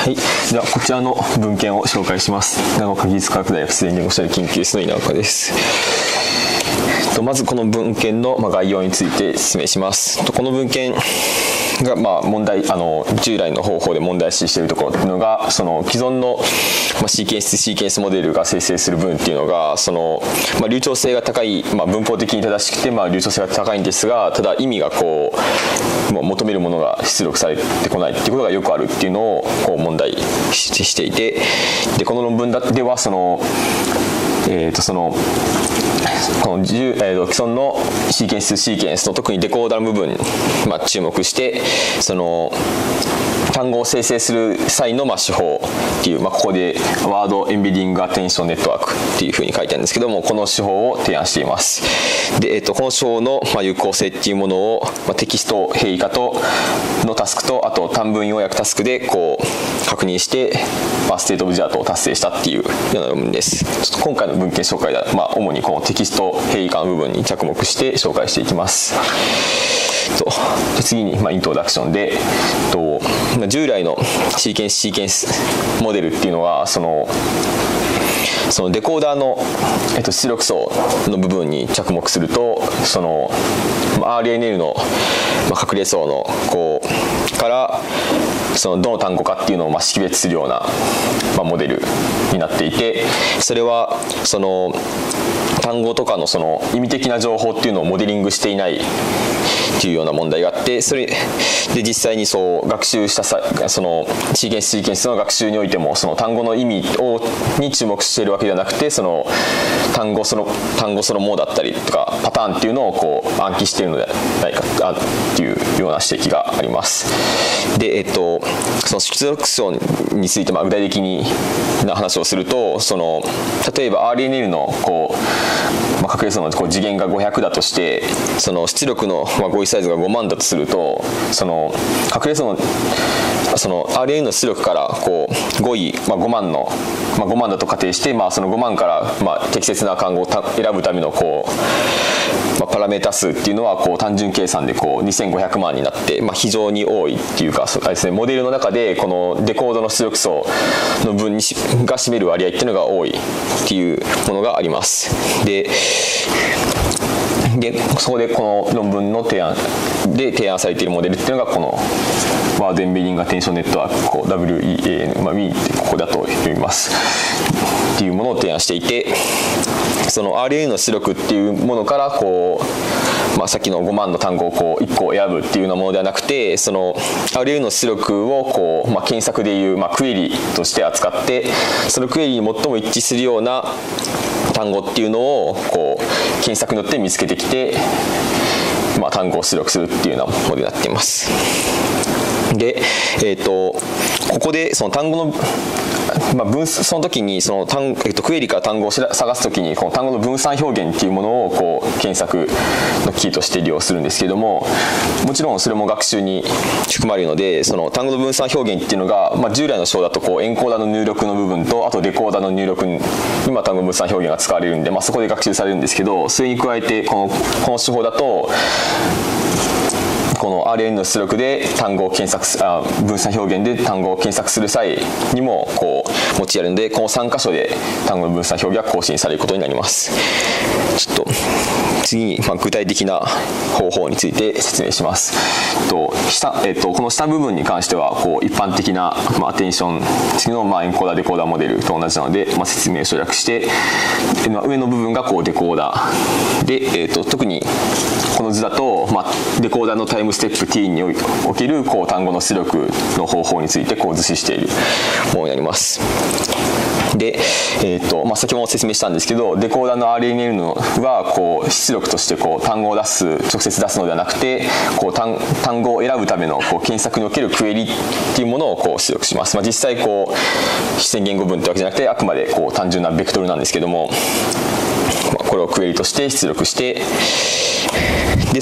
はい、ではこちらの文献を紹介します。長岡技術科学大学自然言語処理研究室の稲岡です。まずこの文献の概要について説明します。この文献が問題従来の方法で問題視しているところというのが、その既存のシーケンスモデルが生成する文っていうのが流暢性が高い、文法的に正しくて流暢性が高いんですが、ただ意味が求めるものが出力されてこないっていうことがよくあるっていうのを問題していて、でこの論文ではこの既存のシーケンスの特にデコーダーの部分に注目して、単語を生成する際の手法っていう、ここでワードエンベディングアテンションネットワークっていうふうに書いてあるんですけども、この手法を提案しています。で、この手法の有効性っていうものをテキスト変異化のタスクと、あと短文要約タスクで確認して、ステートオブジャートを達成したっていうような論文です。ちょっと今回の文献紹介では、主にこのテキスト変異化の部分に着目して紹介していきます。次にイントロダクションで、従来のシーケンスモデルっていうのはそのデコーダーの出力層の部分に着目すると、RNN の隠れ層のからどの単語かっていうのを識別するようなモデルになっていて、それは単語とかの意味的な情報っていうのをモデリングしていないっていうような問題があって、それで実際に学習したシーケンスの学習においても単語の意味に注目しているわけではなくて、単語そのものだったりとかパターンっていうのを暗記しているのではないかっていうような指摘があります。で、その出力層について具体的な話をすると、例えば RNN の隠れ層の次元が500だとして、出力の語彙サイズが5万だとすると、隠れ層のRNN の出力から語彙、5万だと仮定して、その5万から適切な単語を選ぶためのパラメータ数っていうのは単純計算で2500万になって、非常に多いっていうか、モデルの中でこのデコードの出力層の分が占める割合っていうのが多いっていうものがあります。でそこでこの論文の提案されているモデルっていうのがこのワードエンベディングアテンションネットワークWEAN、WE ってここだと読みますっていうものを提案していて、RNN の出力っていうものからさっきの5万の単語を1個選ぶっていうようなものではなくて、RNN の出力を検索でいうクエリとして扱って、そのクエリに最も一致するような単語っていうのを検索によって見つけてきて、単語を出力するっていうようなものになっています。で、ここで単語のその時にクエリから単語を探す時にこの単語の分散表現っていうものを検索のキーとして利用するんですけれども、もちろんそれも学習に含まれるので、単語の分散表現っていうのが、従来の手法だとエンコーダーの入力の部分と、あとデコーダーの入力に単語分散表現が使われるんで、そこで学習されるんですけど、それに加えてこの手法だとこの RNN の出力で単語を分散表現で単語を検索する際にも用いられるので、この3箇所で単語の分散表現が更新されることになります。ちょっと次に具体的な方法について説明します。この下部分に関しては一般的なアテンション付きのエンコーダーデコーダーモデルと同じなので、説明を省略して、上の部分がデコーダーで、特にこの図だと、デコーダーのタイムステップ t における単語の出力の方法について図示しているものになります。で、先ほど説明したんですけど、デコーダーの RNN は出力として単語を直接出すのではなくて、単語を選ぶための検索におけるクエリっていうものを出力します。実際視線言語文ってわけじゃなくて、あくまで単純なベクトルなんですけども、これをクエリとして出力して、で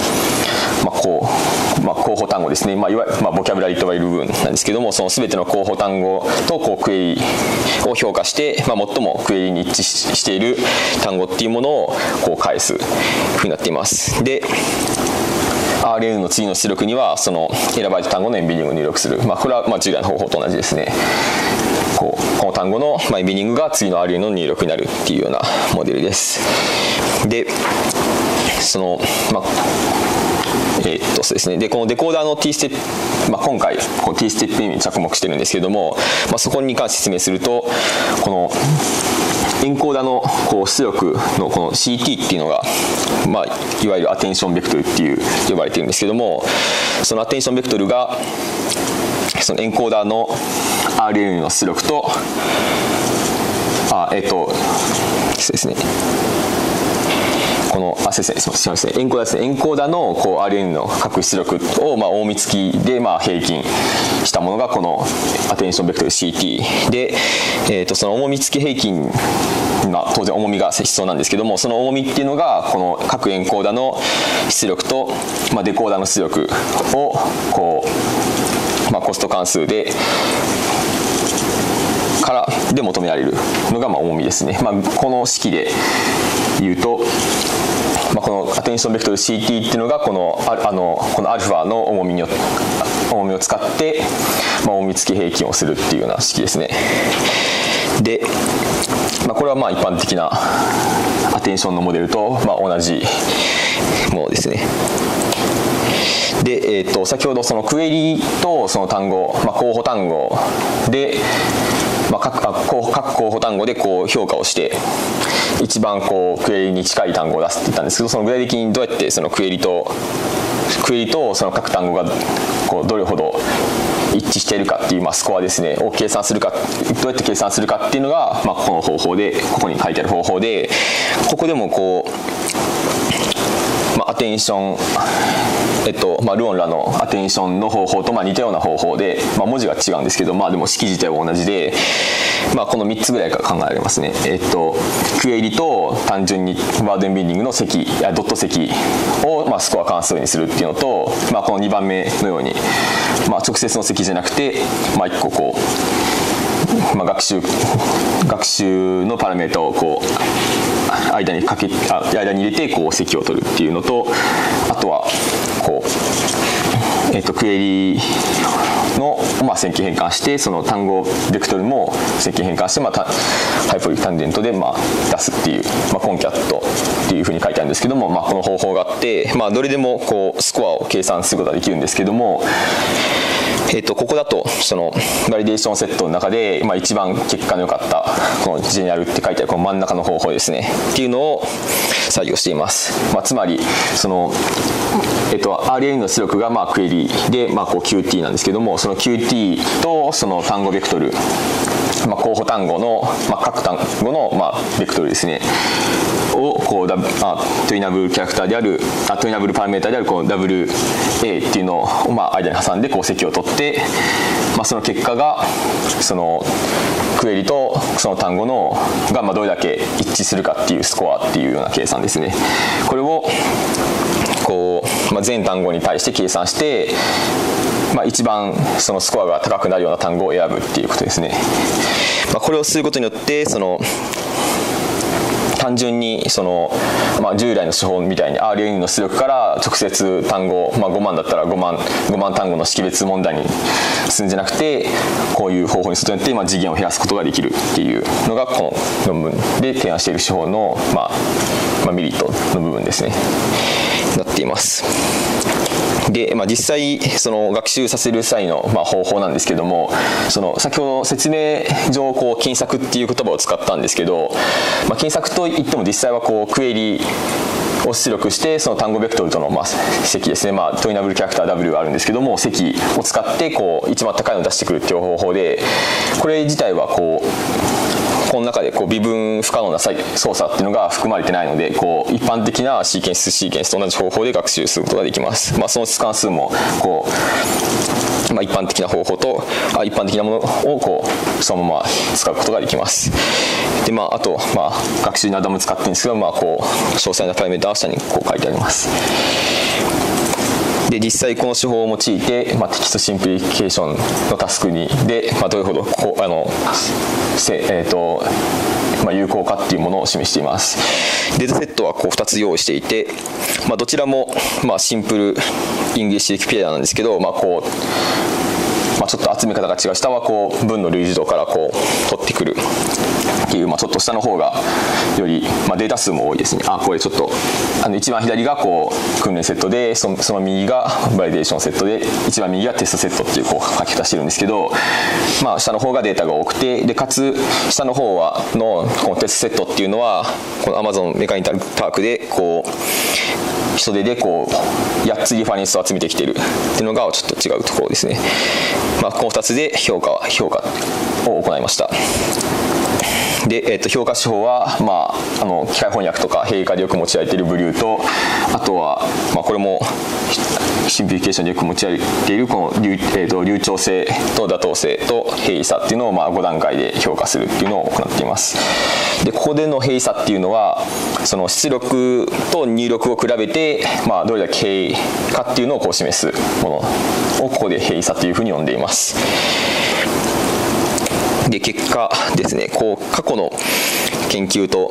候補単語ですね、いわゆるボキャブラリーと言われる部分なんですけども、その全ての候補単語とクエリを評価して、最もクエリに一致している単語っていうものを返すふうになっています。で、 RNN の次の出力にはその選ばれた単語のエンベディングを入力する、これは従来の方法と同じですね。この単語のエンベディングが次の RNN の入力になるっていうようなモデルです。でそのそうですね。でこのデコーダーの T ステップ、今回こう T ステップに着目してるんですけれども、そこに関して説明すると、このエンコーダーのこう出力のこの CT っていうのが、いわゆるアテンションベクトルっていう呼ばれてるんですけども、そのアテンションベクトルがそのエンコーダーの RNN の出力とそうですね。このすみません、エンコーダーですね。エンコーダーのこう RNN の各出力を大見つきで平均したものがこのアテンションベクトル CT で、その重み付き平均が当然重みが必要なんですけども、その重みっていうのがこの各エンコーダーの出力と、デコーダーの出力をこう、コスト関数で求められるのが重みですね。この式で言うと、このアテンションベクトル CT っていうのがこのアルファの重みを使って、重み付き平均をするっていうような式ですね。で、これは一般的なアテンションのモデルと同じものですね。で、先ほどそのクエリとその単語、候補単語で、各候補単語でこう評価をして一番こうクエリに近い単語を出すって言ったんですけど、その具体的にどうやってそのクエリとその各単語がこうどれほど一致しているかっていうスコアですねを計算するか、どうやって計算するかっていうのが、この方法で、ここに書いてある方法で、ここでもこうアテンション、ルオンらのアテンションの方法と似たような方法で、文字が違うんですけど、でも式自体は同じで、この3つぐらいから考えられますね。クエリと単純にワードエンベディングの積ドット積をスコア関数にするっていうのと、この2番目のように、直接の積じゃなくて、1個こう、学習のパラメータをこう間に入れてこう積を取るっていうのと、あとはこう、クエリの線形変換して、その単語ベクトルも線形変換して、ハイポリタンジェントで出すっていう、コンキャットっていうふうに書いてあるんですけども、この方法があって、どれでもこうスコアを計算することができるんですけども、ここだとそのバリデーションセットの中で、一番結果の良かったこのジェネラルって書いてあるこの真ん中の方法ですねっていうのを採用しています。つまりそのRNN の出力がクエリでこう QT なんですけども、その QT とその単語ベクトル、候補単語の、各単語のベクトルですねをこうトゥイナブルキャラクターであるトゥイナブルパラメータであるこの WA っていうのを間に挟んでこう積を取って、その結果がそのクエリとその単語のがどれだけ一致するかっていうスコアっていうような計算ですね。これをこう、全単語に対して計算して、一番そのスコアが高くなるような単語を選ぶっていうことですね。これをすることによってその単純にその、従来の手法みたいに RNN の出力から直接単語、5万だったら5万単語の識別問題にするんじゃなくて、こういう方法にすることによって、次元を減らすことができるっていうのがこの論文で提案している手法の、メリットの部分ですねなっています。で、実際その学習させる際の方法なんですけども、その先ほど説明上こう検索っていう言葉を使ったんですけど、検索といっても実際はこうクエリを出力してその単語ベクトルとの積ですね、トゥイナブルキャラクター W があるんですけども、積を使ってこう一番高いのを出してくるっていう方法で、これ自体はこの中でこう微分不可能な操作っていうのが含まれてないので、こう一般的なシーケンスと同じ方法で学習することができます。その関数もこう、一般的な方法と一般的なものをこうそのまま使うことができます。であと学習にアダム使ってるんですけど、こう詳細なパラメータは下にこう書いてあります。 で実際この手法を用いて、テキストシンプリフィケーションのタスクにで、どれほど有効かっていうものを示しています。データセットは2つ用意していて、どちらもシンプルイングリッシュウィキペディアなんですけど、ちょっと集め方が違う。下は文の類似度から取ってくるっていう、ちょっと下の方がより、データ数も多いですね。これちょっと一番左が訓練セットで、その右がバリデーションセットで、一番右がテストセットっていう書き方してるんですけど、下の方がデータが多くて、でかつ下の方のこのテストセットっていうのはこの Amazon メカニカルパークで人手で8つリファレンスを集めてきているっていうのがちょっと違うところですね。この2つで評価を行いました。で、評価手法は、機械翻訳とか変化でよく用いられているブリューと、あとは、これもシンプリフィケーションでよく用いられているこの流暢性と妥当性と平易さっていうのを5段階で評価するっていうのを行っています。でここでの平易さっていうのはその出力と入力を比べて、どれだけ平易かっていうのを示すものをここで平易さというふうに呼んでいます。で結果ですね、過去の研究と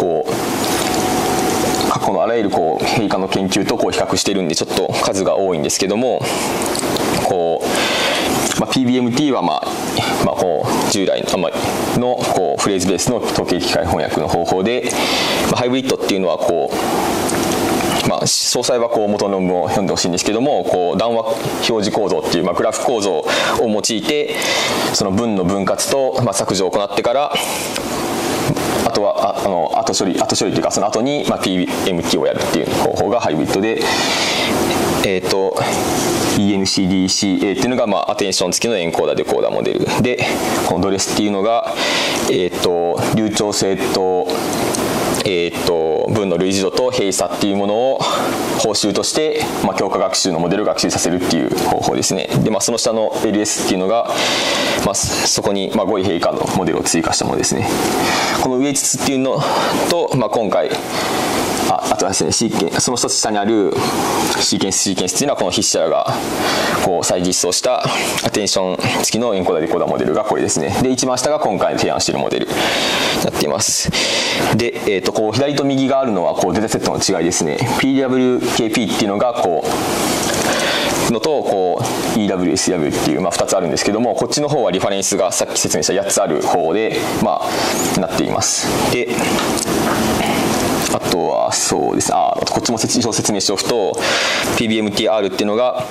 過去のあらゆる変化の研究と比較しているんでちょっと数が多いんですけども、PBMT は従来のフレーズベースの統計機械翻訳の方法で、ハイブリッドっていうのは詳細は元の論文を読んでほしいんですけども、談話表示構造っていうグラフ構造を用いてその文の分割と削除を行ってから、あとは後処理というかその後にPBMT をやるっていう方法がハイブリッドで、ENCDCA っていうのがアテンション付きのエンコーダーデコーダーモデルで、このドレスっていうのが流暢性と文の類似度と平易さっていうものを報酬として、強化学習のモデルを学習させるっていう方法ですね。で、その下の LS っていうのが、そこに語彙平易化のモデルを追加したものですね。この上5つっていうのと、今回あとはですね、その一つ下にあるシーケンスっていうのはこの筆者が再実装したアテンション付きのエンコーダーデコーダーモデルがこれですね。で一番下が今回提案しているモデルになっています。で、左と右があるのはデータセットの違いですね。 PWKP っていうのがのとEWSW っていう2つあるんですけども、こっちの方はリファレンスがさっき説明した8つある方でなっています。であとはそうですね、こっちも一応説明しておくと PBMTR っていうのが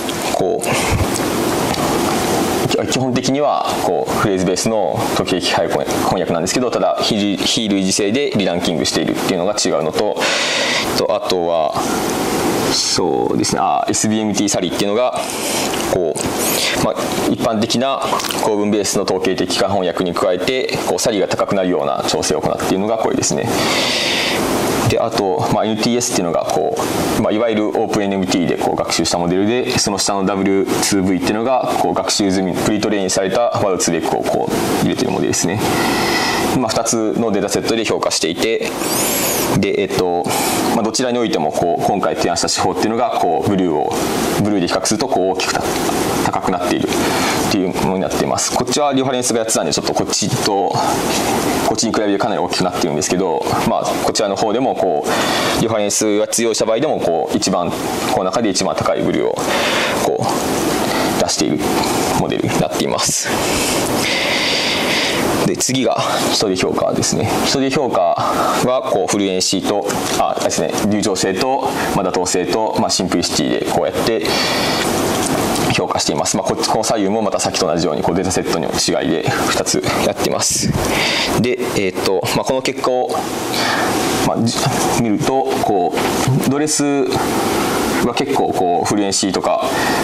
基本的にはフレーズベースの統計機械翻訳なんですけど、ただ非類似性でリランキングしているっていうのが違うのと、あとはそうですね、SBMT サリっていうのが一般的な構文ベースの統計的機械翻訳に加えてサリが高くなるような調整を行っているのがこれですね。であと、NTS っていうのがいわゆる OpenNMT で学習したモデルで、その下の W2V っていうのが学習済みプリトレインされたワードツレックを入れているモデルですね。2つのデータセットで評価していて、でどちらにおいても今回提案した手法っていうのがブルーで比較すると大きく高くなっているっていうものになっています。こっちはリファレンスが8つなんでちょっとこっちに比べてかなり大きくなっているんですけど、こちらの方でもリファレンスが強いした場合でも一番この中で一番高いブルーを出しているモデルになっています。で次が人手評価ですね。人手評価はフルエンシーとですね、流暢性と妥当性とシンプリシティでやって評価しています。この左右もまたさっきと同じようにデータセットの違いで2つやっています。で、この結果を、見るとドレスは結構フルエンシーとか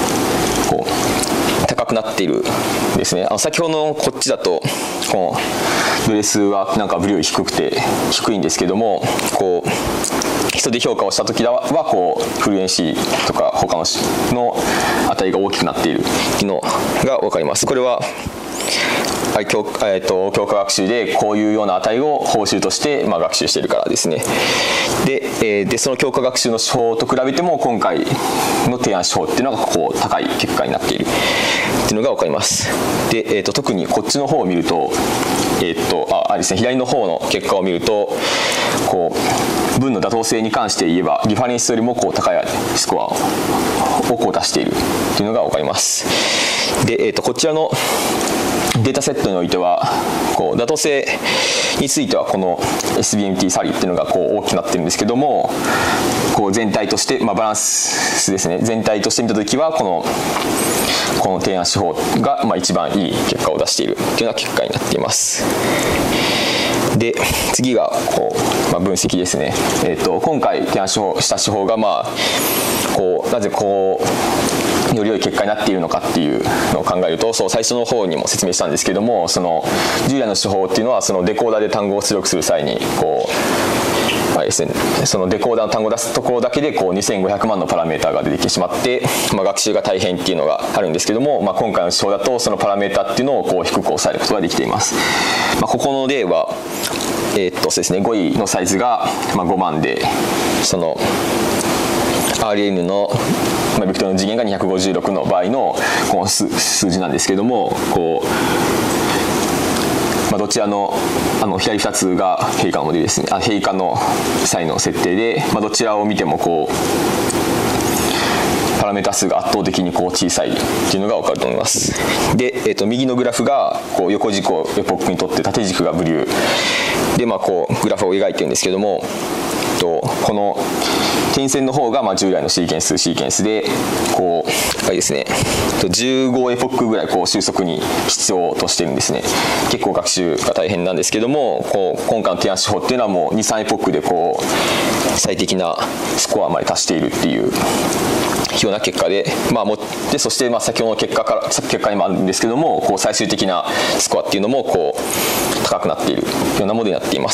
高くなっているですね。先ほどのこっちだとこのドレスはブルーより低いんですけども、人で評価をした時はフルエンシーとか他の値が大きくなっているのが分かります。これは強化学習でこういうような値を報酬として、学習しているからですね。で、その強化学習の手法と比べても今回の提案手法っていうのが高い結果になっているっていうのが分かります。で、特にこっちの方を見ると、ですね、左の方の結果を見ると文の妥当性に関して言えばリファレンスよりも高いスコアを出しているというのが分かります。で、こちらのデータセットにおいては妥当性についてはこの SBMT サリっていうのが大きくなってるんですけども、全体として、バランスですね、全体として見たときはこの提案手法が一番いい結果を出しているというような結果になっています。で、次が分析ですね。今回提案した手法がなぜより良い結果になっているのかっていうのを考えると、最初の方にも説明したんですけども、従来の手法っていうのはデコーダーで単語を出力する際にそのデコーダーの単語を出すところだけで2500万のパラメータが出てきてしまって、学習が大変っていうのがあるんですけども、今回の手法だとそのパラメータっていうのを低く抑えることができています。ここの例はそうですね、語彙のサイズが5万で、その RN のベクトルの次元が256の場合のこの数字なんですけども、どちらの左2つが閉可のモデルですね。閉可の際の設定で、どちらを見てもパラメータ数が圧倒的に小さいっていうのが分かると思います。で、右のグラフが横軸をエポックにとって縦軸がブリューで、グラフを描いてるんですけども、この点線の方が従来のシーケンスであれですね、15エポックぐらい収束に必要としてるんですね。結構学習が大変なんですけども、今回の提案手法っていうのはもう 2,3 エポックで最適なスコアまで達しているっていうような結果で、そして先ほどの結果にもあるんですけども、最終的なスコアっていうのも高くなっているようなものになっています。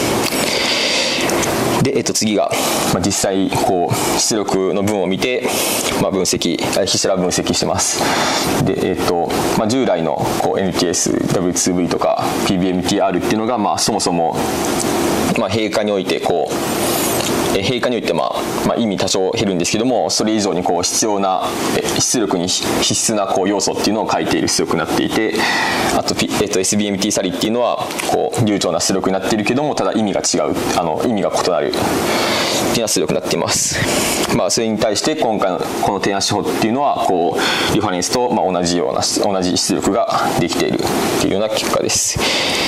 で、次が、実際出力の分を見て、筆者ら分析してます。で、従来のNTS、W2V とか PBMTR っていうのが、そもそも、閉可において意味多少減るんですけども、それ以上に必要な出力に必須な要素っていうのを書いている出力になっていて、あと、SBMT サリっていうのは流暢な出力になっているけども、ただ意味が違う、意味が異なるっていうような出力になっています。それに対して今回のこの提案手法っていうのはリファレンスと同じ出力ができているっていうような結果です。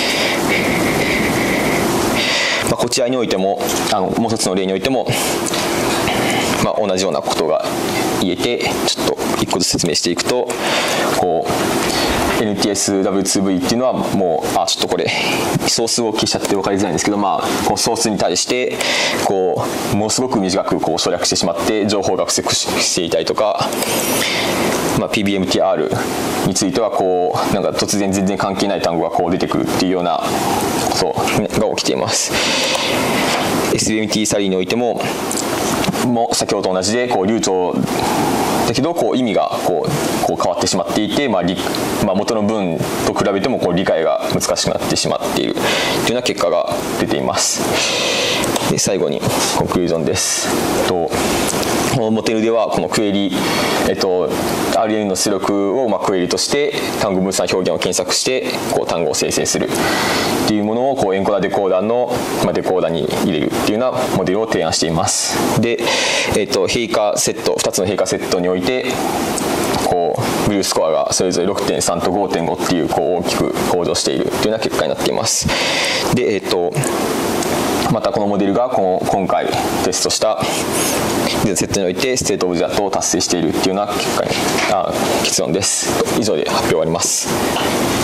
こちらにおいてももう一つの例においても、同じようなことが言えて、ちょっと一個ずつ説明していくと、NTSW2V っていうのはもうちょっとこれソースを消しちゃって分かりづらいんですけど、このソースに対してものすごく短く省略してしまって情報が不足していたりとか、PBMTR についてはなんか突然全然関係ない単語が出てくるっていうようなことが起きています。SBMT サリーにおいても先ほどと同じで流暢だけど意味が変わってしまっていて、元の文と比べても理解が難しくなってしまっているというような結果が出ています。で、最後にコンクルージョンです。このモデルではこのクエリ、RN の出力をクエリとして単語分散表現を検索して単語を生成するっていうものをエンコーダーデコーダーのデコーダーに入れるっていうようなモデルを提案しています。で、閉可セット2つの閉可セットにおいてブルースコアがそれぞれ 6.3 と 5.5 っていう大きく向上しているというような結果になっています。で、またこのモデルが今回テストしたデータセットにおいてステートオブジェクトを達成しているというような結論です。以上で発表終わります。